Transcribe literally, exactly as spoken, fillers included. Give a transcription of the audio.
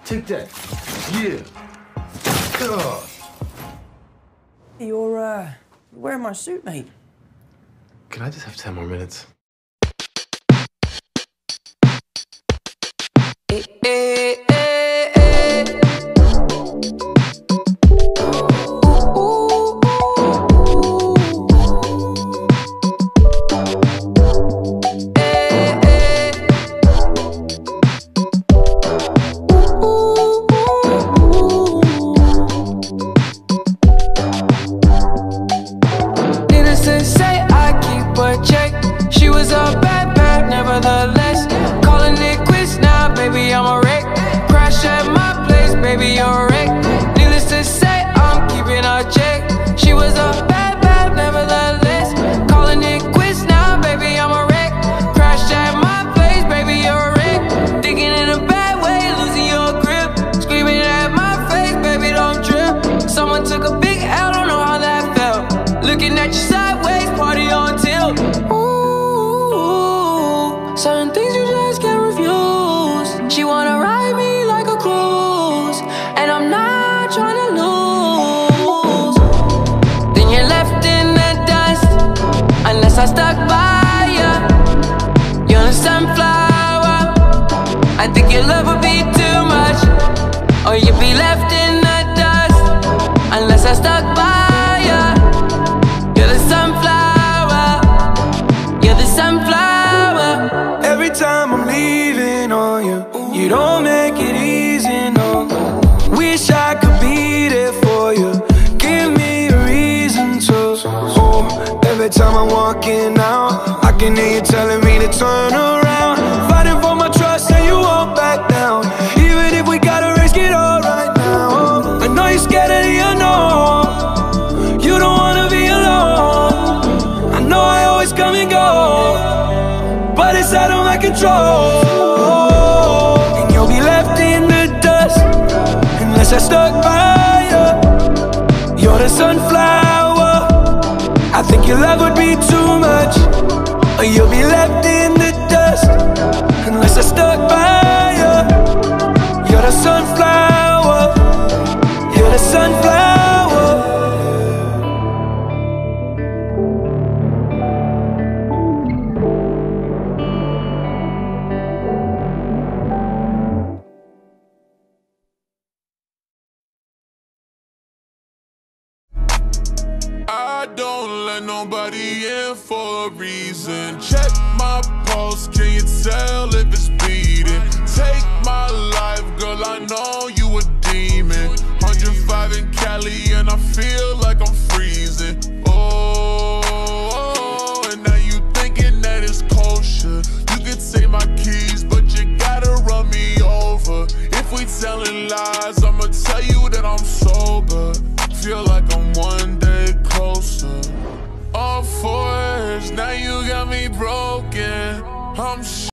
Take that. Yeah. Ugh. You're, uh, wearing my suit, mate. Can I just have ten more minutes? Eh, eh, eh, eh. Ooh, ooh, ooh. Eh, eh. Ooh, ooh, ooh. Needless to say, I keep a check. She was a bad, bad, nevertheless. Calling it quits now, baby, I'm a wreck. Crash at my place, baby, you're a wreck. Needless to say, I'm keeping a check. She was a bad, bad, nevertheless. Calling it quits now, baby, I'm a wreck. Crash at my place, baby, you're a wreck. Thinking in a bad way, losing your grip. Screaming at my face, baby, don't trip. Someone took a big L, don't know how that felt. Looking at you sideways, party on tilt. Ooh, certain things you just can't refuse. She wanna ride me like a cruise, and I'm not trying to lose. Then you're left in the dust, unless I stuck by ya. You're a sunflower. I think your love would be too much, or you'd be left in the dust, unless I stuck by ya. You're the sunflower. You're the sunflower. Every time I'm leaving on you, you don't make it easy, no. Wish I could be there for you. Give me a reason to. Oh, every time I'm walking out, I can hear you telling me to turn around. Fighting for my trust and you won't back down. Even if we gotta risk it all right now. I know you're scared of the unknown. You don't wanna be alone. I know I always come and go, but it's out of my control. And you'll be left in the dust, unless I stuck by you. You're the sunflower. I think your love would be too much, or you'll be left in the dust, unless I stuck by you. You're the sunflower. You're the sunflower. I don't let nobody in for a reason. Check my pulse, can you tell if it's beating? Take my life, girl, I know you a demon. one oh five in Cali and I feel like I'm freezing. Oh, and now you thinking that it's kosher. You can take my keys, but you gotta run me over. If we telling lies, I'ma tell you that I'm sober. Feel like I'm one day closer. All fours, now you got me broken. I'm